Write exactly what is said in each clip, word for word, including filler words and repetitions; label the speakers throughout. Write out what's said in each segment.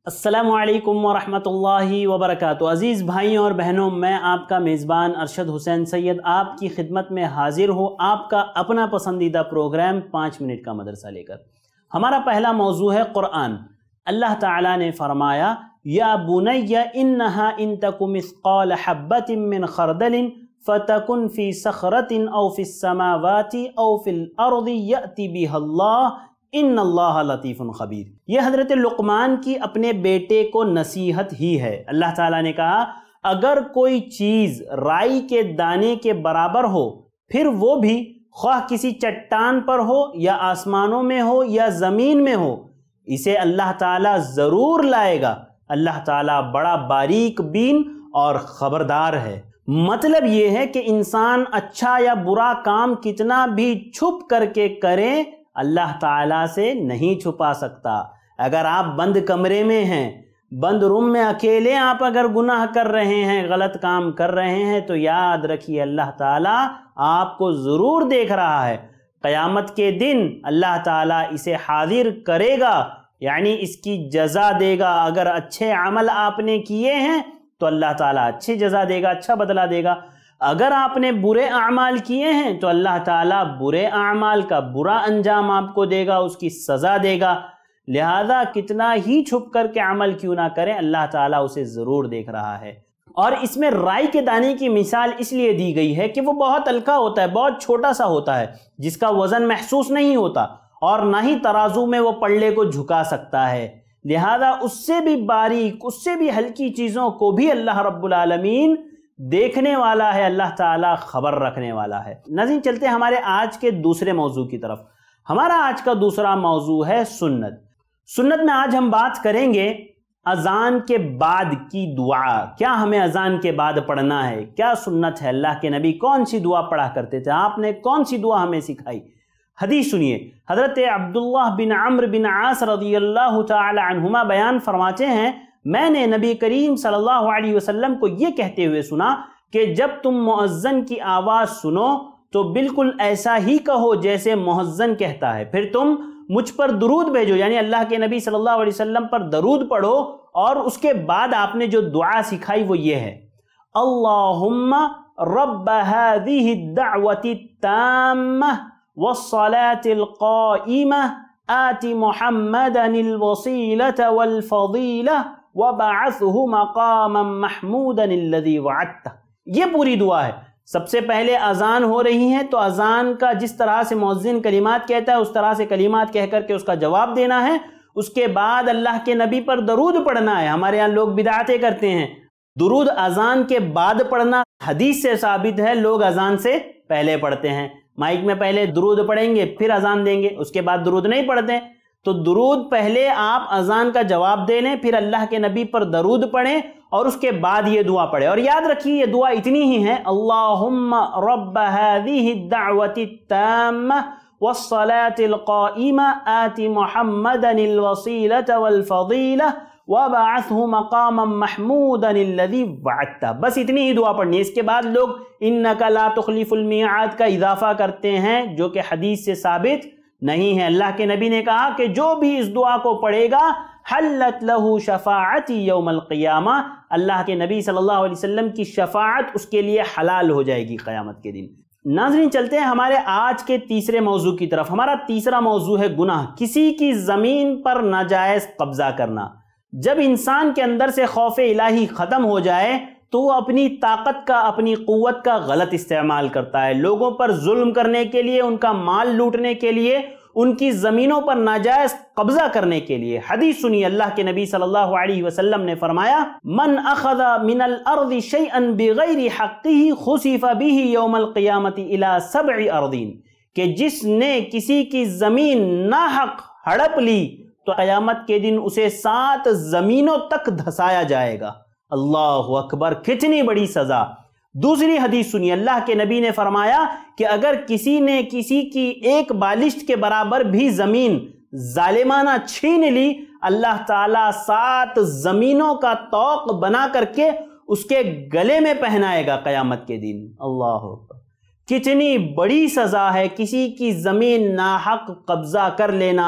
Speaker 1: अस्सलामु अलैकुम वरहमतुल्लाहि वबरकातुहू। अज़ीज़ भाइयों और बहनों, मैं आपका मेज़बान अरशद हुसैन सैयद आपकी खिदमत में हाजिर हूँ, आपका अपना पसंदीदा प्रोग्राम पाँच मिनट का मदरसा लेकर। हमारा पहला मौजू है कुरान। अल्लाह ताला ने फरमाया, या बुनय्या इन्नहा इन तकु मिस्क़ाल हब्बतिन मिन खरदलिन फतकुन फी सखरतिन औ फिस समावाति औ फिल अर्दि यअति बिहल्लाह इन्नल्लाह लतीफ़ुन खबीर। यह हज़रत लुक़मान की अपने बेटे को नसीहत ही है। अल्लाह ताला ने कहा, अगर कोई चीज़ राई के दाने के बराबर हो, फिर वो भी ख्वाह किसी चट्टान पर हो या आसमानों में हो या ज़मीन में हो, इसे अल्लाह ताला ज़रूर लाएगा। अल्लाह ताला बड़ा बारीक बीन और ख़बरदार है। मतलब ये है कि इंसान अच्छा या बुरा काम कितना भी छुप करके करे, अल्लाह ताला से नहीं छुपा सकता। अगर आप बंद कमरे में हैं, बंद रूम में अकेले आप अगर गुनाह कर रहे हैं, गलत काम कर रहे हैं, तो याद रखिए अल्लाह ताला आपको ज़रूर देख रहा है। क़यामत के दिन अल्लाह ताला इसे हाजिर करेगा, यानी इसकी जज़ा देगा। अगर अच्छे अमल आपने किए हैं तो अल्लाह ताला अच्छी जज़ा देगा, अच्छा बदला देगा। अगर आपने बुरे अमाल किए हैं तो अल्लाह ताला बुरे अमाल का बुरा अंजाम आपको देगा, उसकी सज़ा देगा। लिहाजा कितना ही छुप कर के अमल क्यों ना करें, अल्लाह ताला उसे ज़रूर देख रहा है। और इसमें राई के दाने की मिसाल इसलिए दी गई है कि वो बहुत हल्का होता है, बहुत छोटा सा होता है, जिसका वज़न महसूस नहीं होता और ना ही तराजू में वो पल्ले को झुका सकता है। लिहाजा उससे भी बारीक, उससे भी हल्की चीज़ों को भी अल्लाह रब्बुल आलमीन देखने वाला है, अल्लाह ताला खबर रखने वाला है। नाज़रीन, चलते हैं हमारे आज के दूसरे मौजू की तरफ। हमारा आज का दूसरा मौजू है सुन्नत। सुन्नत में आज हम बात करेंगे अजान के बाद की दुआ। क्या हमें अजान के बाद पढ़ना है, क्या सुन्नत है, अल्लाह के नबी कौन सी दुआ पढ़ा करते थे, आपने कौन सी दुआ हमें सिखाई। हदीस सुनिए। हज़रत अब्दुल्लाह बिन अम्र बिन आस रज़ियल्लाहु तआला अन्हुमा बयान फरमाते हैं, मैंने नबी करीम सल्लल्लाहु अलैहि वसल्लम को ये कहते हुए सुना कि जब तुम मुअज्जिन की आवाज़ सुनो तो बिल्कुल ऐसा ही कहो जैसे मुअज्जिन कहता है, फिर तुम मुझ पर दुरूद भेजो, यानी अल्लाह के नबी सल्लल्लाहु अलैहि वसल्लम पर दरूद पढ़ो। और उसके बाद आपने जो दुआ सिखाई वो ये है, अल्लाहुम्मा रब्ब हाज़िहि दअवति ताम्मा वस्सलातिल क़ाइमा आति मुहम्मदनिल वसीलता वल फ़ज़ीला वबअसहु मक़ामम महमूदन अल्लज़ी वअदता। ये पूरी दुआ है। सबसे पहले अजान हो रही है तो अजान का जिस तरह से मुअज्जिन कलिमात कहता है उस तरह से कलिमात कह करके उसका जवाब देना है। उसके बाद अल्लाह के नबी पर दरूद पढ़ना है। हमारे यहाँ लोग बिदअतें करते हैं, दुरूद अजान के बाद पढ़ना हदीस से साबित है, लोग अजान से पहले पढ़ते हैं। माइक में पहले दुरूद पढ़ेंगे फिर अजान देंगे, उसके बाद दुरूद नहीं पढ़ते। तो दुरूद पहले आप अजान का जवाब दे लें, फिर अल्लाह के नबी पर दरूद पढ़ें और उसके बाद ये दुआ पढ़ें। और याद रखिए ये दुआ इतनी ही है, अल्लाहुम्मा रब्ब हाज़िहि दअवति ताम्मा वस्सलातिल क़ाइमा आति मुहम्मदनिल वसीलता वल फ़ज़ीला वबअसहु मक़ामम महमूदन अल्लज़ी वअदता। बस इतनी ही दुआ पढ़नी है। इसके बाद लोग इन्नका ला तुख़लिफ़ुल मिआद का इजाफा करते हैं, जो कि हदीस से साबित नहीं है। अल्लाह के नबी ने कहा कि जो भी इस दुआ को पढ़ेगा हल्लत लहू शफ़ाअती यौमल क़ियामा, अल्लाह के नबी सल्लल्लाहु अलैहि वसल्लम की शफ़ाअत उसके लिए हलाल हो जाएगी क़यामत के दिन। नाज़रीन, चलते हैं हमारे आज के तीसरे मौजू की तरफ। हमारा तीसरा मौजू है गुनाह, किसी की ज़मीन पर नाजायज़ कब्ज़ा करना। जब इंसान के अंदर से खौफ इलाही ख़त्म हो जाए तो वो अपनी ताकत का, अपनी क़ुव्वत का गलत इस्तेमाल करता है, लोगों पर जुल्म करने के लिए, उनका माल लूटने के लिए, उनकी ज़मीनों पर नाजायज़ कब्ज़ा करने के लिए। हदीस सुनिए। अल्लाह के नबी सल्लल्लाहु अलैहि वसल्लम ने फरमाया, मन अख़ज़ मिनल अर्ज़ि शैअन बिग़ैरि हक़्क़िही ख़ुसिफ़ बिही यौमल क़ियामति इला सब'i अर्दीन, कि जिसने किसी की ज़मीन नाहक हड़प ली तो क़यामत के दिन उसे सात ज़मीनों तक धसाया जाएगा। अल्लाहु अकबर, कितनी बड़ी सज़ा। दूसरी हदीस सुनिए। अल्लाह के नबी ने फरमाया कि अगर किसी ने किसी की एक बालिश्त के बराबर भी ज़मीन जालिमाना छीन ली, अल्लाह ताला सात ज़मीनों का तौक बना करके उसके गले में पहनाएगा क़यामत के दिन। अल्लाह अकबर, कितनी बड़ी सज़ा है किसी की ज़मीन नाहक कब्ज़ा कर लेना,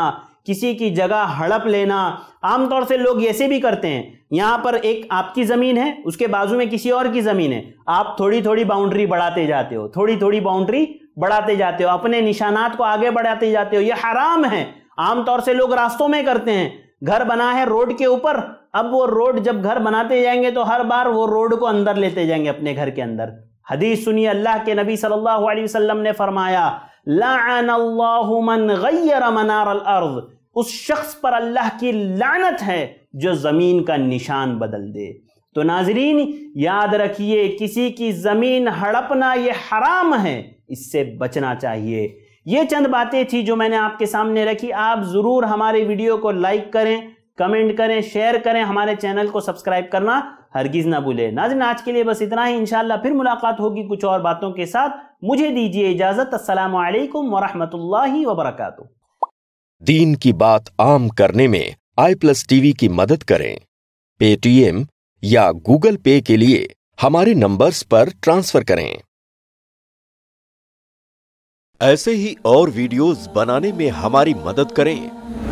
Speaker 1: کسی کی جگہ ہڑپ لینا. عام طور سے لوگ ایسے بھی کرتے ہیں, یہاں پر ایک آپ کی زمین ہے, اس کے بازو میں کسی اور کی زمین ہے, آپ تھوڑی تھوڑی باؤنڈری بڑھاتے جاتے ہو, تھوڑی تھوڑی باؤنڈری بڑھاتے جاتے ہو, اپنے نشانات کو آگے بڑھاتے جاتے ہو. یہ حرام ہے. عام طور سے لوگ راستوں میں کرتے ہیں, گھر بنا ہے روڈ کے اوپر, اب وہ روڈ جب گھر بناتے جائیں گے تو ہر بار وہ روڈ کو اندر لیتے جائیں گے اپنے گھر کے اندر. حدیث سنیے, اللہ کے نبی صلی اللہ علیہ وسلم نے فرمایا, لعن اللہ من غیر منار الارض, اس شخص پر اللہ کی لعنت ہے جو زمین کا نشان بدل دے. تو ناظرین یاد رکھیے, کسی کی زمین ہڑپنا یہ حرام ہے, اس سے بچنا چاہیے. یہ چند باتیں تھی جو میں نے آپ کے سامنے رکھی. آپ ضرور ہمارے ویڈیو کو لائک کریں, کمنٹ کریں, شیئر کریں, ہمارے چینل کو سبسکرائب کرنا ہرگز نہ بھولیں. ناظرین آج کے لیے بس اتنا ہی, انشاءاللہ پھر ملاقات ہوگی کچھ اور باتوں کے ساتھ. مجھے دیجیے اجازت. السلام علیکم ورحمۃ اللہ وبرکاتہ.
Speaker 2: دین کی بات عام کرنے میں آئی پلس ٹی وی کی مدد کریں. پے ٹی ایم یا گوگل پے کے لیے ہمارے نمبرز پر ٹرانسفر کریں. ایسے ہی اور ویڈیوز بنانے میں ہماری مدد کریں.